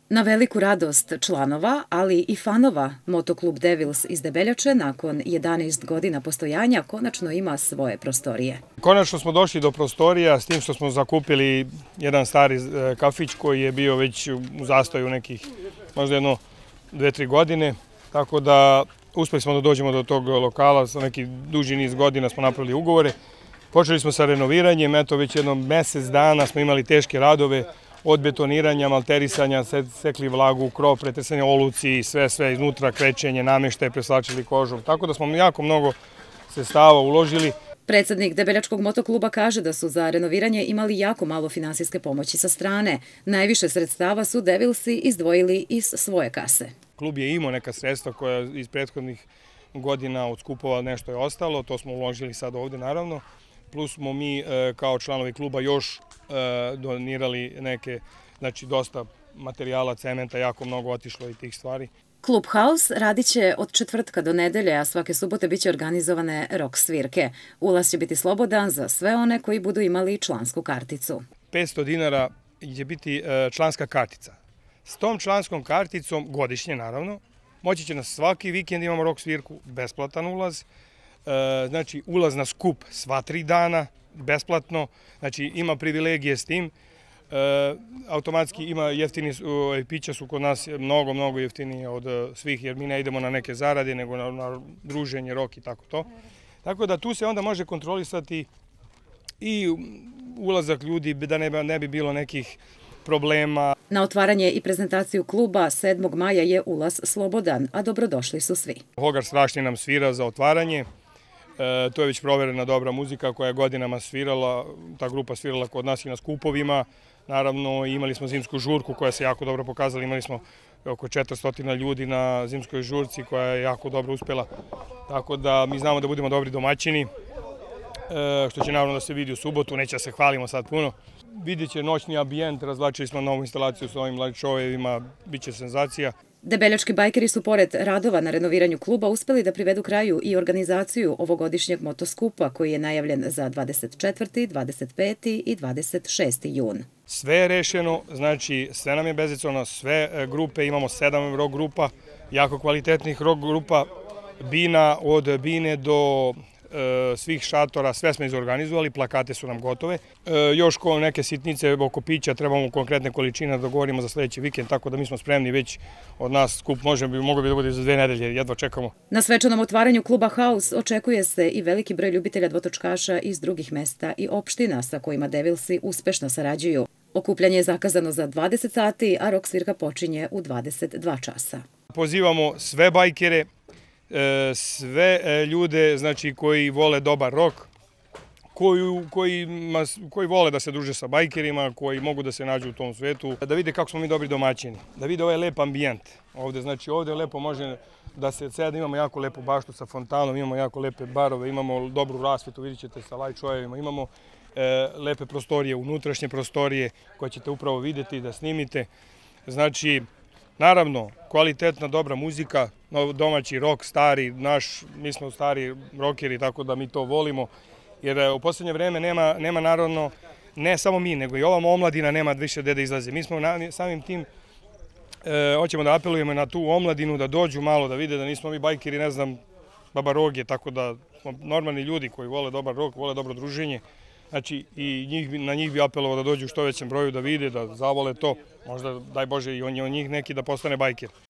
Na veliku radost članova, ali i fanova, Motoklub Devils iz Debeljače nakon 11 godina postojanja konačno ima svoje prostorije. Konačno smo došli do prostorija s tim što smo zakupili jedan stari kafić koji je bio već u zastoju nekih možda 2-3 godine, tako da uspeli smo da dođemo do tog lokala, sa neki duži niz godina smo napravili ugovore. Počeli smo sa renoviranjem, eto već jedno mesec dana smo imali teške radove, od betoniranja, malterisanja, sekli vlagu, krov, pretresanja oluci, sve iznutra, krečenje, namještaje, preslačili kožu. Tako da smo jako mnogo sredstava uložili. Predsednik Debeljačkog motokluba kaže da su za renoviranje imali jako malo finansijske pomoći sa strane. Najviše sredstava su Devilsi izdvojili iz svoje kase. Klub je imao neka sredstva koja iz prethodnih godina od skupova nešto je ostalo, to smo uložili sad ovdje naravno. Plus smo mi kao članovi kluba još donirali neke, znači dosta materijala, cementa, jako mnogo otišlo i tih stvari. Klub House radit će od četvrtka do nedelje, a svake subote biće organizovane rock svirke. Ulaz će biti slobodan za sve one koji budu imali člansku karticu. 500 dinara će biti članska kartica. S tom članskom karticom, godišnje naravno, moći će na svaki vikend imamo rock svirku, besplatan ulaz. Znači ulaz na skup sva 3 dana, besplatno, znači ima privilegije s tim. Automatski ima jeftini, pića su kod nas mnogo jeftinije od svih, jer mi ne idemo na neke zarade, nego na druženje, rok i tako to. Tako da tu se onda može kontrolisati i ulazak ljudi, da ne bi bilo nekih problema. Na otvaranje i prezentaciju kluba 7. maja je ulaz slobodan, a dobrodošli su svi. Hogar Strašnji nam svira za otvaranje. To je već proverena dobra muzika koja je godinama svirala, ta grupa svirala kod nas i na skupovima. Naravno, imali smo zimsku žurku koja se jako dobro pokazala, imali smo oko 400 ljudi na zimskoj žurci koja je jako dobro uspjela. Tako da mi znamo da budemo dobri domaćini, što će naravno da se vidi u subotu, neće da se hvalimo sad puno. Vidjet će noćni ambijent, razvlačili smo novu instalaciju s ovim light showevima, bit će senzacija. Debeljački bajkeri su pored radova na renoviranju kluba uspeli da privedu kraju i organizaciju ovogodišnjeg motoskupa koji je najavljen za 24., 25. i 26. jun. Sve je rešeno, znači sve nam je bezecovno, sve grupe, imamo 7 rock grupa, jako kvalitetnih rock grupa, bina od bine do svih šatora, sve smo izorganizovali, plakate su nam gotove. Još neke sitnice oko pića, trebamo konkretne količine da dogovorimo za sljedeći vikend, tako da mi smo spremni već od nas skup mogao bi da bude za 2 nedelje, jedva čekamo. Na svečanom otvaranju kluba House očekuje se i veliki broj ljubitelja dvotočkaša iz drugih mesta i opština sa kojima Devilsi uspešno sarađuju. Okupljanje je zakazano za 20 sati, a rock svirka počinje u 22 časa. Pozivamo sve bajkere, sve ljude znači koji vole dobar rok, koji vole da se druže sa bajkerima, koji mogu da se nađu u tom svetu, da vide kako smo mi dobri domaćini, da vide ovaj lep ambijent. Ovdje lepo može da se ceda, imamo jako lepu baštu sa fontanom, imamo jako lepe barove, imamo dobru rasvetu, vidjet ćete sa light showevima, imamo lepe prostorije, unutrašnje prostorije koje ćete upravo vidjeti da snimite. Znači, naravno, kvalitetna, dobra muzika, domaći rock, stari, mi smo stari rockeri, tako da mi to volimo. Jer u posljednje vreme nema naravno, ne samo mi, nego i ova omladina nema više gde da izlaze. Mi smo samim tim, hoćemo da apelujemo na tu omladinu, da dođu malo, da vide da nismo mi bajkeri, ne znam, babaroge, tako da smo normalni ljudi koji vole dobar rock, vole dobro druženje. Znači, i na njih bi apelovao da dođu u što većem broju, da vide, da zavole to. Možda, daj Bože, i on njih neki da postane bajker.